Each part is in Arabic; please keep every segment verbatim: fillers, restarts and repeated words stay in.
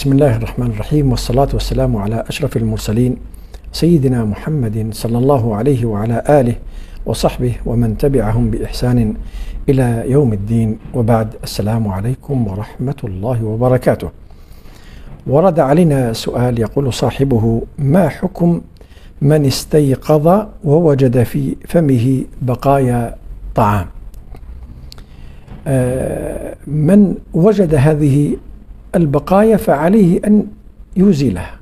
بسم الله الرحمن الرحيم، والصلاة والسلام على أشرف المرسلين سيدنا محمد صلى الله عليه وعلى آله وصحبه ومن تبعهم بإحسان إلى يوم الدين، وبعد. السلام عليكم ورحمة الله وبركاته. ورد علينا سؤال يقول صاحبه: ما حكم من استيقظ ووجد في فمه بقايا طعام؟ آه من وجد هذه البقايا فعليه أن يزيلها،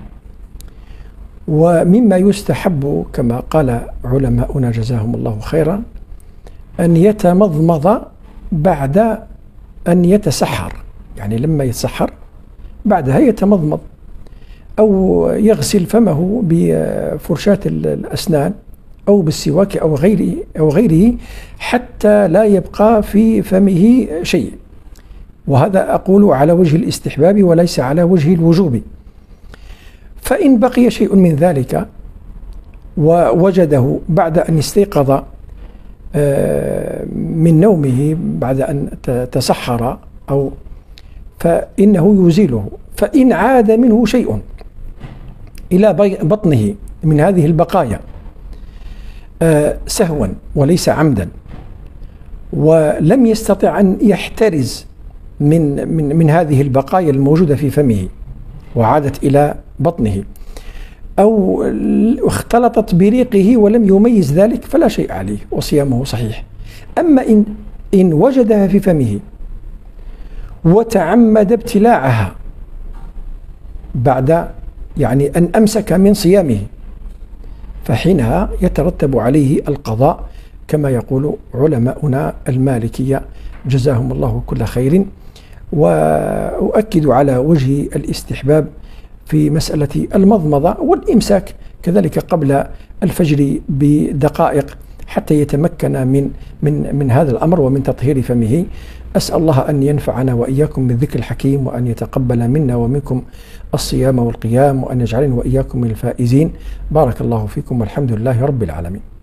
ومما يستحب كما قال علماؤنا جزاهم الله خيرا أن يتمضمض بعد أن يتسحر، يعني لما يتسحر بعدها يتمضمض أو يغسل فمه بفرشاة الأسنان أو بالسواك أو غيره أو غيره حتى لا يبقى في فمه شيء، وهذا أقول على وجه الاستحباب وليس على وجه الوجوب. فإن بقي شيء من ذلك ووجده بعد أن استيقظ من نومه بعد أن تسحر أو فإنه يزيله. فإن عاد منه شيء إلى بطنه من هذه البقايا سهوا وليس عمدا، ولم يستطع أن يحترز من من من هذه البقايا الموجودة في فمه وعادت إلى بطنه، أو اختلطت بريقه ولم يميز ذلك، فلا شيء عليه وصيامه صحيح. أما إن إن وجدها في فمه وتعمد ابتلاعها بعد يعني أن أمسك من صيامه، فحينها يترتب عليه القضاء كما يقول علماؤنا المالكية جزاهم الله كل خير. وأؤكد على وجه الاستحباب في مسألة المضمضة والإمساك كذلك قبل الفجر بدقائق حتى يتمكن من من من هذا الأمر ومن تطهير فمه. أسأل الله أن ينفعنا وإياكم بالذكر الحكيم، وأن يتقبل منا ومنكم الصيام والقيام، وأن يجعلنا وإياكم من الفائزين. بارك الله فيكم والحمد لله رب العالمين.